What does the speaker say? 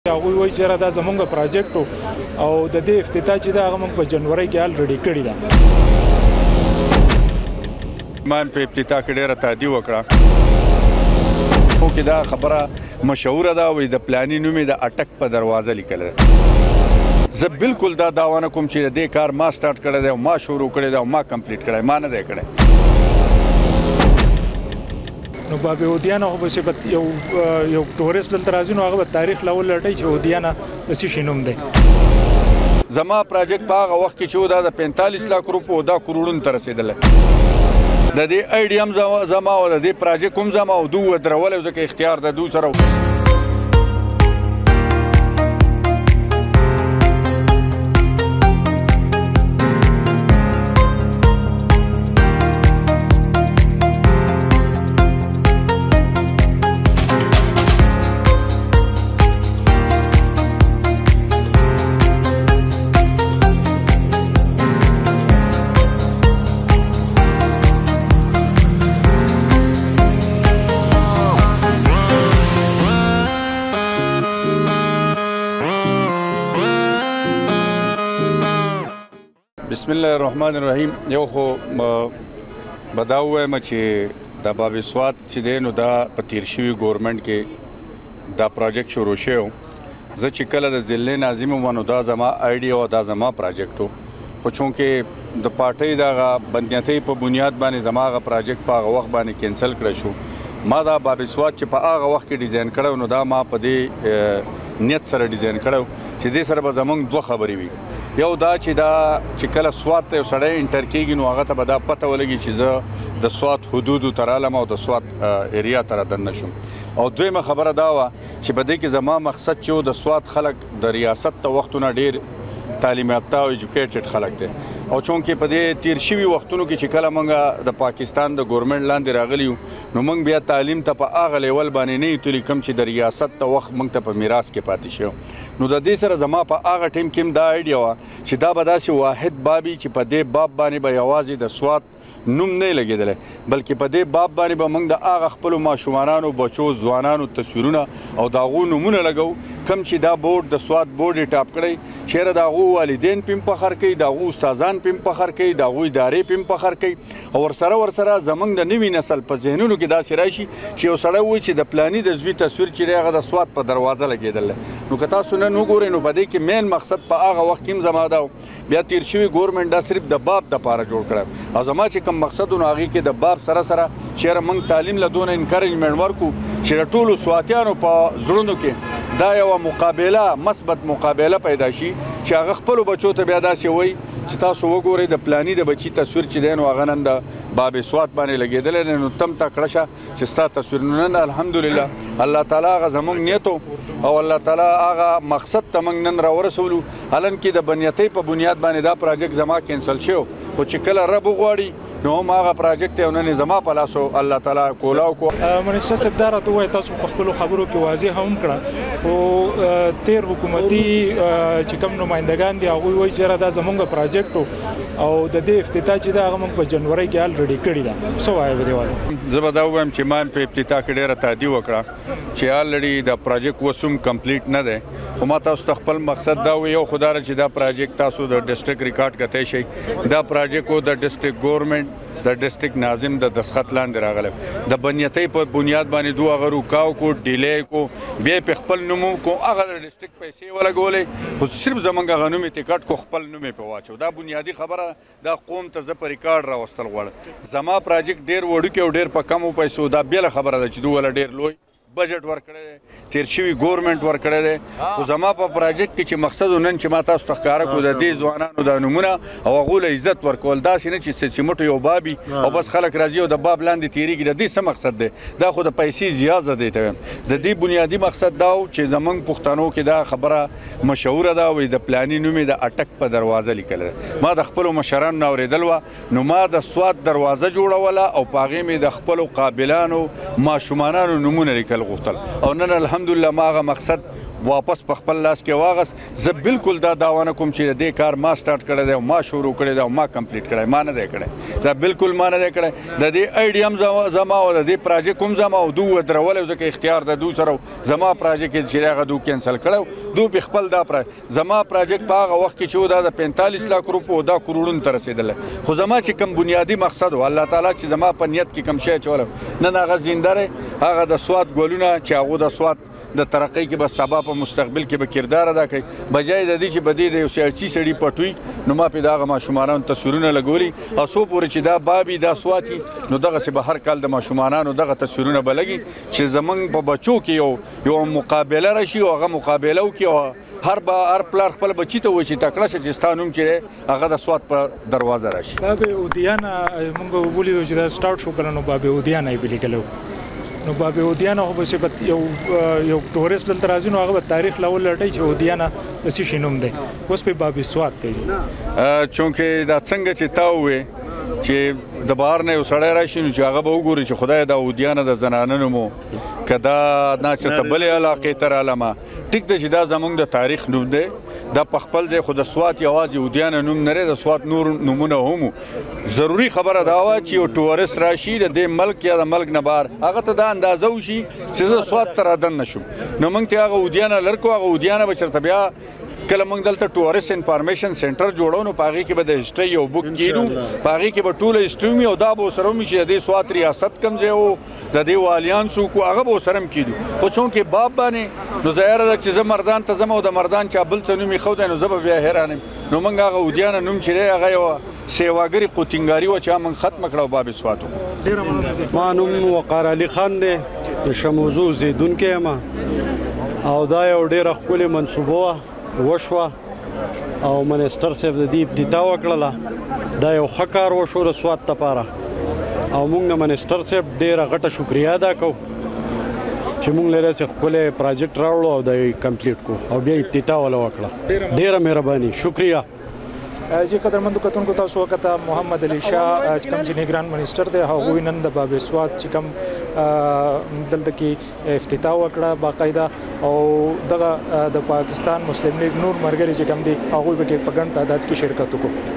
هغوی وایي چې دا زموږ پراجیکټ او د دې افتتاح چې ده هغه موږ په جنوري کې الریډي کړې ده. ما په افتتاح کې ډېره تادي وکړه چې دا خبره مشهوره ده وایي د پلاني نوم یې د اټک په دروازه لیکلی ده. زه بالکل دا دعوه نه کوم چې د دې کار ما سټارټ کړی دی او ما شروع کړی دی او ما کمپلیټ کړی ما نه دی کړی. نو باب اودیانه خو به صفت یو ټورست دلته راځي نو هغه به تاریخ له ولټوي چې اودیانه د څه شي نوم دی. زما پراجیکټ په هغه وخت کې چې و دا د 45 لک روپو دا کروړونو ته رسېدلی. د دې ایډیا هم زما او د دې پراجیکټ هم زما او دوی ودرولی ځکه اختیار د دوی سره بسم الله الرحمن الرحیم. یو خو به دا ووایم چې د باب سوات چې دی نو دا په تیر شوي ګورنمنټ کې دا پراجیکټ شروع شوی و. زه چې کله د ضلع ناظم وم نو دا زما آیډیا او دا زما پراجیکټ و، خو چونکې د پارټۍ دغه بندیتۍ په بنیاد باندې زما هغه پراجیکټ په هغه وخت باندې کینسل کړی شو. ما دا باب سوات چې په هغه وخت کې ډیزاین کړی نو دا ما په دې نیت سره ډیزاین کړی چې دې سره به زموږ دوه خبرې وي. یو دا چې کله سوات ته یو سړی انټر کېږي نو هغه ته به دا پته ولګي چې زه د سوات حدودو ته رالم او د سوات ایریا ته رادننه شم. او دویمه خبره دا وه چې په دې کې زما مقصد چې و د سوات خلک د ریاست ته وختونه ډېر تعلیم یافته او ایجوکیټډ خلک دی او چونکې په دې تیر شوي وختونو کې چې کله موږ د پاکستان د ګورنمنټ لاندې راغلي یو نو موږ بیا تعلیم ته په هغه لیول باندې نه یو تلي کوم چې د ریاست ته وخت موږ ته په میراث کې پاتې شو. نو د دې سره زما په هغه ټیم کې هم دا آیډیا وه چې دا به داسې واحد بابي چې په دې باب باندې به یوازې د سوات نوم نه لګېدلی بلکې په دې باب باندې به موږ د هغه خپلو ماشومانانو بچو ځوانانو تصویرونه او د هغو نومونه لګو کوم چې دا بورډ د سوات بورډ یې ټاپ کړی چېرې د هغو والدین پې هم فخر کوي د هغو استادان پې هم فخر کوي د هغوی ادارې پې هم فخر کوي او ورسره زموږ د نوي نسل په ذهنونو کې داسې راشي چې یو سړی وایي چې د پلاني د زوی تصویر چې دی هغه د سوات په دروازه لګېدلی. نو که تاسو نن وګورئ نو په دې کې مین مقصد په هغه وخت کې هم زما دا بیا تیر شوي ګورنمنټ دا صرف د باب دپاره جوړ کړی او زما چې کوم مقصد و نو هغې کې د باب سره چېرې موږ تعلیم له دونه انکریجمنټ ورکړو چې د ټولو سواتیانو په زړونو کې دا یوه مقابله مثبت مقابله پیدا شي چې هغه خپلو بچو ته بیا داسې وایي چې تاسو وګورئ د پلاني د بچي تصویر چې دی نو هغه نن د باب سوات باندې لګېدلی دی نو تم تکړه شه چې ستا تصویر نو نن الحمدلله الله تعالی هغه زموږ نیت او الله تعالی هغه مقصد ته موږ نن راورسولو. حالانکې د بنیتۍ په بنیاد باندې دا پراجیکټ زما کینسل شو خو چې کله رب وغواړي نو هم هغه پراجیکټ دی او نن زما په لاسو الله تعالی کولاو کو. منسټر صاحب دا راته ووایي تاسو په خپلو خبرو کې واضح هم کړه خو تیر حکومتي چې کوم نمایندګان دي هغوی وایي چې دا زموږ پراجیکټ او د دې افتتاح چې ده هغه موږ په جنوري کې الریډي کړې ده. څه وایې په دې باندې؟ زه به دا ووایم چې ما په افتتاح کې ډېره تادي وکړه چې الریډي د پراجیکټ اوس هم کمپلیټ نه دی خو ما تاسو ته خپل مقصد دا و یو خو دا چې دا پراجیکټ تاسو د ډسټرکټ ریکارډ کتی شئ. دا پراجیکټ و د ډسټرکټ ګورنمنټ د ډسټرکټ ناظم د دستخط لاندې راغلی د بنیتۍ په بنیاد باندې دوه هغه روکاو کو ډیلی کو بیا یې په خپل نوم کو هغه د ډسټرکټ پیسې ولګولې خو صرف زموږ هغه نوم یې ټکټ کو خپل نوم یې پې واچو. دا بنیادي خبره دا قوم ته زه په ریکارډ راوستل غواړم. زما پراجیکټ ډېر وړوکی او ډېر په کمو پیسو دا بېله خبره ده چې دوی وله ډېر لوی بجټ ورکړی دی تیر شوي ګورنمنټ ورکړی دی خو زما په پراجیکټ کې چې مقصد نن چې ما تاسو ته ښکاره کړو د دې ځوانانو دا نومونه او هغو له عزت ورکول داسې نه چې سمټو یو بابي او بس خلک راځي او د باب لاندې تېرېږي د دې څه مقصد دی دا خو د پیسې زیات زه دې ته وایم. د دې بنیادي مقصد دا و چې زموږ پښتنو کې دا خبره مشهوره ده وایي د پلاني نوم یې د اټک په دروازه لیکلی دی. ما د خپلو مشرانو نه اورېدل وه نو ما د سوات دروازه جوړوله او په هغې مې د خپلو قابلانو ماشومانانو نومونه لیکل غوښتل او نن الحمدلله ما هغه مقصد واپس په خپل لاس کې واغست زه بالکل دا دعوه نه کوم چې دې کار ما سٹارټ کړی دی او ما شروع کړی دی او ما کمپلیټ کړی ما نه دی کړی دا بالکل ما نه دی کړی د دې آیډیا هم زما او د دې پراجیکټ هم زما او دو ودرولې ځکه اختیار د دو سره زما پراجیکټ چې هغه دو کینسل کړو دو په خپل دا زما پراجیکټ په هغه وخت کې چې دا د 45 لک روپو دا کروڑونو ته رسېدلی خو زما چې کوم بنیادي مقصد و الله تعالی چې زما په نیت کې کوم شی اچولی نن هغه زنده دی هغه د سوات ګلونه چې هغو د سوات د ترقۍ کې به سبا په مستقبل کې به کردار ادا کوي بجای د دې چې به دې د یو سیاسي سړي پټوي نو ما پې د هغه ماشومانانو تصویرونه لګولي او څو پورې چې دا بابي دا سواتي نو دغسې به هر کال د ماشومانانو دغه تصویرونه به لګي چې زموږ په بچو کې یو مقابله راشي او هغه مقابله وکړي او هر پلار خپل بچي ته وایي چې تکړه شه چې ستا نوم چې هغه د سوات په دروازه راشي باب اودیانه موږ ولیدو چې دا سټارټ شو کړه نو باب اودیانه یې به لیکلی نو باب اودیانه خو به یو ټورست دلته راځي نو هغه به تاریخ لاول لټوي چې اودیانه د څه شي نوم دی اوس په باب سوات دی چونکې دا څنګه چې تا ووې چې د بهر نه یو سړی راشي نو چې هغه به وګوري چې خدای دا اودیانه د زنانه نوم و که دا نه چېرته بلې علاقې ته رالمه ټیک ده چې دا زموږ د تاریخ نوم دی دا په خپل ځای خو د سوات یوازې اودیانه نوم نه دی د سوات نور نومونه هم ضروري خبره دا وه چې یو ټورست راشي د دې ملک یا د ملک نه بهر هغه ته دا اندازه وشي چې زه سوات ته رادن نه شم نو موږ ته هغه اودیانه لرکو هغه اودیانه به چېرته بیا کله موږ دلته ټورست انفارمیشن سنټر جوړو نو په هغې کې به د هسټرۍ یو بک کیدو په هغې کې به ټوله هسټري وي او دا به ورسره ومي چې د دې سوات ریاست کوم ځای و د دې والیان څوک و هغه به ورسره هم کیدو خو چونکې باب باندې نو ظاهره ده چې زه مردان ته ځم او د مردان چا بل څه نوم ایښودی نو زه به بیا حیران یم نو موږ هغه اودیانه نوم چې دی هغه یوه سیواګرې قوتینګاري وه چې هغه موږ ختمه کړه او باب سوات وکړو ما نوم وقار علي خان دی د شموزو اوسېدونکی یم او دا یو ډېره ښکلې منصوبه وشوه او منسټر صاحب د دې ابتدا وکړله دا یو ښه کار وشو د سوات دپاره او موږ د منسټر صاحب ډېره غټه شکریه ادا کوو چې موږ له داسې ښکلی پراجیکټ راوړو او دا یې کمپلیټ کړو او بیا ابتدا وله وکړه ډېره مهرباني شکریه جی قدرمندو کتونکو تاسو وکته محمد علي شاه چې کوم چې نگران منسټر دی هغوی نن د باب سوات چې کوم دلته کې افتتاح وکړه باقاعده او دغه د پاکستان مسلم لیگ نور ملګري چې کوم دي هغوی به په ګڼ تعداد کې شرکت وکړو